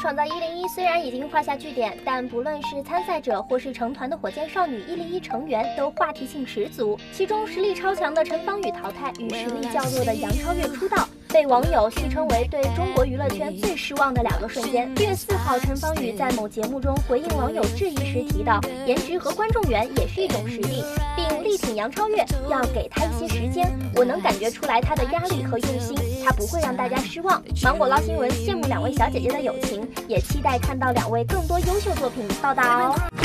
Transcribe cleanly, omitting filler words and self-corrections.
创造101虽然已经画下句点，但不论是参赛者或是成团的火箭少女101成员，都话题性十足。其中实力超强的陈芳宇淘汰，与实力较弱的杨超越出道，被网友戏称为对中国娱乐圈最失望的2个瞬间。1月4号，陈芳宇在某节目中回应网友质疑时提到，颜值和观众缘也是一种实力，并力挺杨超越，要给她一些时间。我能感觉出来她的压力和用心，她不会让大家失望。芒果捞新闻羡慕2位小姐姐的友情，也期待看到2位更多优秀作品报道哦。